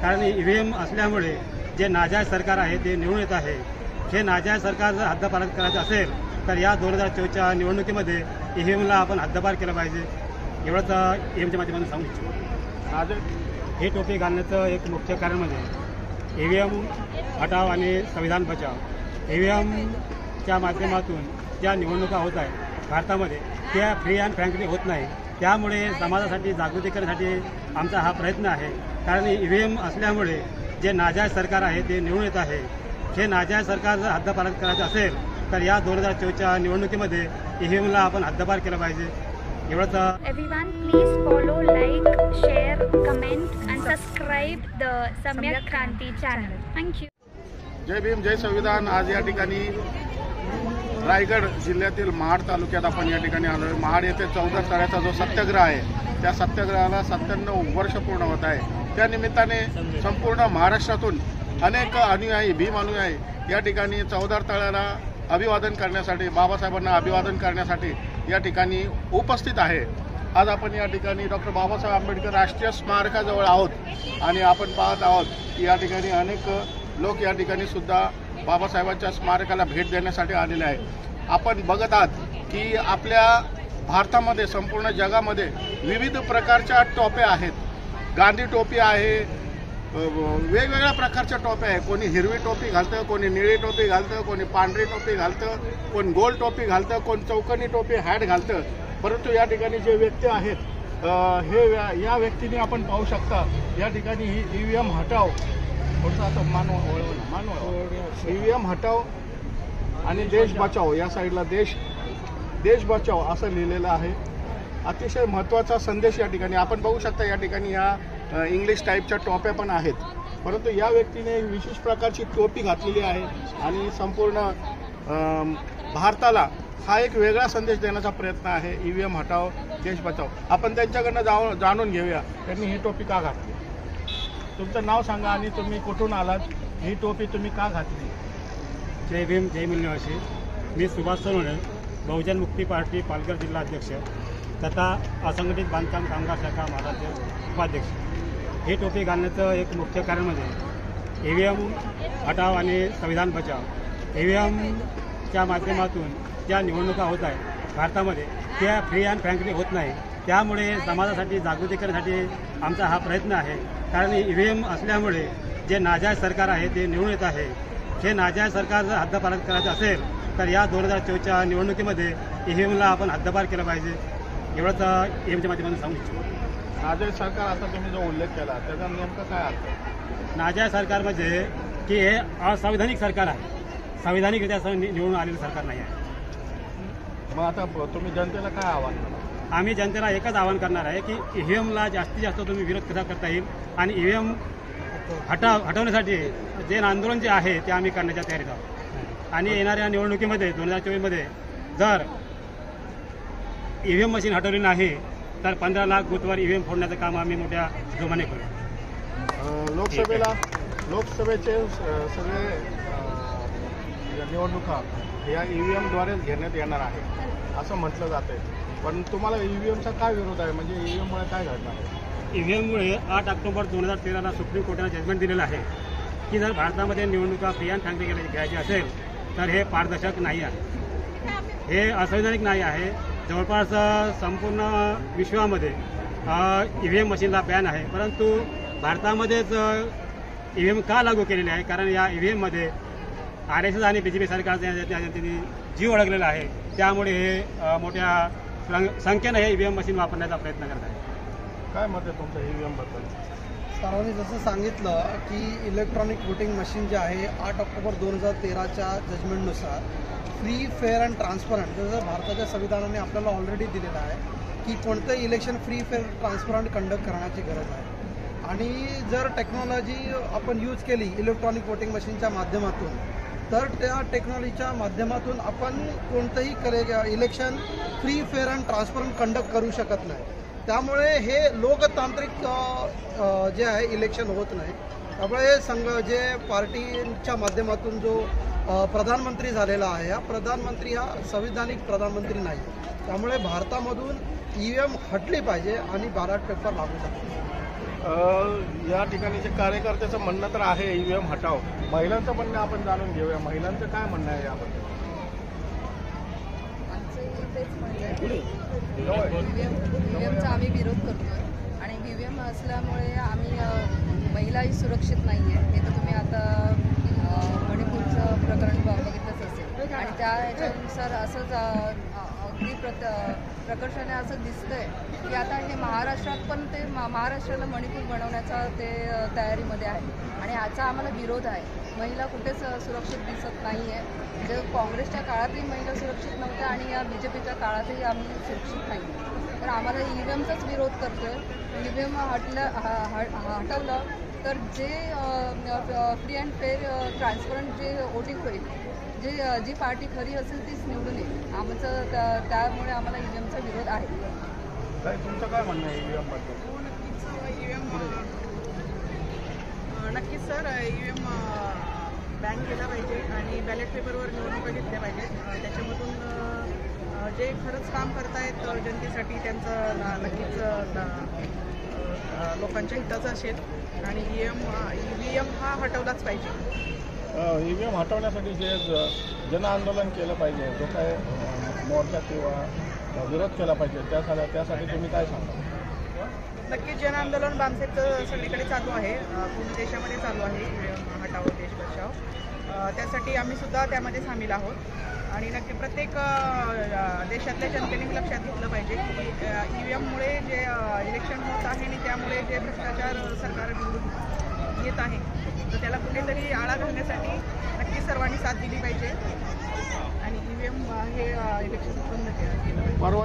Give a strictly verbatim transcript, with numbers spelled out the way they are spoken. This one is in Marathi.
कारण ई व्ही एम असल्यामुळे जे नाजायज सरकार आहे ते निवडून येत आहे. हे नाजायज सरकार जर हद्दपार करायचं असेल तर या दोन हजार चोवीसच्या निवडणुकीमध्ये ई व्ही एमला आपण हद्दपार केलं पाहिजे, एवढंच ई व्ही एमच्या माध्यमातून सांगू इच्छितो. आज हे टोपी घालण्याचं एक मुख्य कारण म्हणजे ई व्ही एम हटाव आणि संविधान बचाव. ई व्ही एमच्या माध्यमातून ज्या निवडणुका होत आहेत भारतामध्ये त्या फ्री अँड फ्रँकली होत नाही. त्यामुळे समाजासाठी जागृती करण्यासाठी आमचा हा प्रयत्न आहे. कारण ई व्ही एम असल्यामुळे जे नाजायज सरकार आहे ते निवडून येत आहे. हे नाजायज सरकार जर हद्दपार करायचं असेल तर या दोन हजार चोवीसच्या निवडणुकीमध्ये ई व्ही एमला आपण हद्दपार केलं पाहिजे, एवढंच. Everyone please follow, like, share, comment and subscribe the Samyak Kranti channel. Thank you. जय भीम, जय संविधान. आज या ठिकाणी रायगड जिल्ह्यातील महाड तालुक्यात आपण या ठिकाणी आलो आहे. महाड येथे चौदा तळ्याचा जो सत्याग्रह आहे त्या सत्याग्रहाला सत्त्याण्णव वर्ष पूर्ण होत आहे. त्या निमित्ताने संपूर्ण महाराष्ट्रातून अनेक अनुयायी, भीम अनुयायी या ठिकाणी चौदार तळ्याला अभिवादन करण्यासाठी, बाबासाहेबांना अभिवादन करण्यासाठी या ठिकाणी उपस्थित आहे. आज आपण या ठिकाणी डॉक्टर बाबासाहेब आंबेडकर राष्ट्रीय स्मारकाजवळ आहोत आणि आपण पाहत आहोत की या ठिकाणी अनेक लोक या ठिकाणी सुद्धा बाबासाहेबांच्या स्मारकाला भेट देण्यासाठी आलेले आहे. आपण बघत आहात की आपल्या भारतामध्ये, संपूर्ण जगामध्ये विविध प्रकारच्या टोप्या आहेत. गांधी टोपी आहे, वेगवेगळ्या प्रकारच्या टोप्या आहे. कोणी हिरवी टोपी घालतं, कोणी निळी टोपी घालतं, कोणी पांढरी टोपी घालतं, कोण गोल टोपी घालतं, कोण चौकनी टोपी हॅट घालतं. परंतु या ठिकाणी जे व्यक्ती आहेत हे या व्यक्तीने आपण पाहू शकता या ठिकाणी ही ई व्ही एम हटाव, थोडंसं असं मानव वळवलं मानव ई व्ही एम हटाव आणि देश बचाव, या साईडला देश देश बचाव असं लिहिलेलं आहे. अतिशय महत्त्वाचा संदेश या ठिकाणी आपण बघू शकता. या ठिकाणी या इंग्लिश टाईपच्या टोप्या पण आहेत, परंतु या व्यक्तीने विशेष प्रकारची टोपी घातलेली आहे आणि संपूर्ण भारताला हा एक वेगळा संदेश देण्याचा प्रयत्न आहे. ई व्ही एम हटाव, देश बचाव. आपण त्यांच्याकडनं जाऊन जाणून घेऊया त्यांनी ही टोपी का घातली. तुमचं नाव सांगा आणि तुम्ही कुठून आलात, ही टोपी तुम्ही का घातली. जय भीम, जय निवासी. मी सुभाष सोनवणे, बहुजन मुक्ती पार्टी पालघर जिल्हा अध्यक्ष तथा असंघटित बांधकाम कामगार शाखा महाराष्ट्र उपाध्यक्ष. ही टोपी घालण्याचं एक मुख्य कारण म्हणजे ई व्ही एम हटाव आणि संविधान बचाव. ई व्ही एमच्या माध्यमातून ज्या निवडणुका होत आहेत भारतामध्ये त्या फ्री अँड फ्रँकली होत नाही. त्यामुळे समाजासाठी जागृती करण्यासाठी आमचा हा प्रयत्न आहे. कारण ई व्ही एम असल्यामुळे जे नाजायज सरकार आहे ते निवडून येत आहे. हे नाजायज सरकार जर हद्दपार करायचं असेल तर या दोन हजार चोवीसच्या निवडणुकीमध्ये ई व्ही एमला आपण हद्दपार केलं पाहिजे, एवढंच ई व्ही एमच्या माध्यमातून सांगू इच्छितो. नाजायज सरकार आता तुम्ही जो उल्लेख केला त्याचा नेमका काय अर्थ. नाजायज सरकार म्हणजे की हे असंवैधानिक सरकार आहे, संविधानिकरित्या निवडून आलेलं सरकार नाही आहे. मग आता तुम्ही जनतेला काय आव्हान करा. आम्ही जनतेला एकच आवाहन करणार आहे की ई व्ही एमला जास्तीत जास्त तुम्ही विरोध कसा करता येईल आणि ई व्ही एम हटाव हटवण्यासाठी जे आंदोलन जे आहे ते आम्ही करण्याच्या तयारीत आहोत. आणि येणाऱ्या निवडणुकीमध्ये दोन हजार चोवीसमध्ये जर ई व्ही एम मशीन हटवली नाही तर पंधरा लाख बूथवर ई व्ही एम फोडण्याचं काम आम्ही मोठ्या जोमाने करू. लोकसभेला लोकसभेचे सगळे निवडणुका या ई व्ही एमद्वारेच घेण्यात येणार आहे असं म्हटलं जाते. पण तुम्हाला ई व्ही एमचा काय विरोध आहे, म्हणजे ई व्ही एममुळे काय घडणार आहे. ई व्ही एममुळे आठ ऑक्टोबर दोन हजार तेराला सुप्रीम कोर्टाने जजमेंट दिलेलं आहे की जर भारतामध्ये निवडणुका फ्री अँड फ्रँकली घ्यायची असेल तर हे पारदर्शक नाही आहे, हे असंवैधानिक नाही आहे. जवळपास संपूर्ण विश्वामध्ये ई व्ही एम मशीनला बॅन आहे, परंतु भारतामध्येच ई व्ही एम का लागू केलेले आहे. कारण या ई व्ही एममध्ये आर एस एस आणि बी जे पी सरकारने त्यांनी जीव अडकलेला आहे. त्यामुळे हे मोठ्या संख्येनं हे ई व्ही एम मशीन वापरण्याचा प्रयत्न करत आहे. काय मत आहे तुमचं ई व्ही एमबद्दल. सरांनी जसं सांगितलं की इलेक्ट्रॉनिक वोटिंग मशीन जे आहे आठ ऑक्टोबर दोन हजार तेराच्या जजमेंटनुसार फ्री, फेअर अँड ट्रान्सपरंट, जसं भारताच्या संविधानाने आपल्याला ऑलरेडी दिलेलं आहे की कोणतंही election free, fair, transparent conduct करण्याची गरज आहे. आणि जर टेक्नॉलॉजी आपण यूज केली इलेक्ट्रॉनिक वोटिंग मशीनच्या माध्यमातून तर त्या टेक्नॉलॉजीच्या माध्यमातून आपण कोणतंही करे election free, fair and transparent conduct करू शकत नाही. त्यामुळे हे लोकतांत्रिक जे आहे इलेक्शन होत नाही. त्यामुळे संघ जे पार्टीच्या माध्यमातून जो प्रधानमंत्री झालेला आहे हा प्रधानमंत्री हा संविधानिक प्रधानमंत्री नाही. त्यामुळे भारतामधून ई व्ही एम हटली पाहिजे आणि बॅलेट पेपर लागू शकतो. या ठिकाणी जे कार्यकर्त्याचं म्हणणं तर आहे ईव्हीएम हटाव. महिलांचं म्हणणं आपण जाणून घेऊया. महिलांचं काय म्हणणं आहे याबद्दल? तेच म्हणजे ईव्हीएमचा आम्ही विरोध करतोय आणि ईव्हीएम असल्यामुळे आम्ही अ, महिलाही सुरक्षित नाही आहे. हे तर तुम्ही आता अ, मणिपूरचं प्रकरण बघितलंच असेल आणि त्या ह्याच्यानुसार असंच अ, अगदी प्रत प्रकर्षाने असं दिसतंय की आता हे महाराष्ट्रात पण ते मा महाराष्ट्राला मणिपूर बनवण्याचा ते अ, तयारीमध्ये आहे आणि ह्याचा आम्हाला विरोध आहे. महिला कुठेच सुरक्षित दिसत नाही आहे. म्हणजे काँग्रेसच्या काळातही महिला सुरक्षित नव्हत्या आणि या बी जे पीच्या काळातही आम्ही सुरक्षित नाही. तर आम्हाला ई व्ही एमचाच विरोध करतो आहे. ई व्ही एम हटलं हटवलं तर जे फ्री अँड फेअर ट्रान्सपरंट जे वोटिंग होईल, जे जी पार्टी खरी असेल तीच निवडून येईल. आमचं त्या- त्यामुळे आम्हाला ई व्ही एमचा विरोध आहे. काय तुमचं काय म्हणणं आहे ईव्हीएम बद्दल? हो नक्कीच ई व्ही एम नक्कीच sir E V M ban केला पाहिजे आणि बॅलेट पेपरवर निवडणुका घेतल्या पाहिजेत. त्याच्यामधून अ, जे खरंच काम करतायत जनतेसाठी त्यांचं ना- नक्कीच ना- अ, लोकांच्या हिताचं असेल आणि E M E V M हा हटवलाच पाहिजे. ईव्हीएम हटवण्यासाठी जे ज- जनआंदोलन केलं पाहिजे, जो काय अ, मोर्चा किंवा विरोध केला पाहिजे, त्यासाठी त्यासाठी तुम्ही काय सांगा? नक्कीच जनआंदोलन बामसेटचं सगळीकडे चालू आहे. अ, पूर्ण देशामध्ये चालू आहे ई व्ही एम हटाव देश बचाव. अ, त्यासाठी आम्ही सुद्धा त्यामध्ये सामील आहोत आणि नक्की प्रत्येक अ, देशातल्या जनतेने लक्षात घेतलं पाहिजे की ई व्ही एममुळे जे इलेक्शन होत आहे आणि त्यामुळे जे भ्रष्टाचार सरकार निवडून येत आहे तर त्याला कुठेतरी आळा घालण्यासाठी नक्की सर्वांनी साथ दिली पाहिजे आणि ई व्ही एम हे इलेक्शन बंद केलं पाहिजे.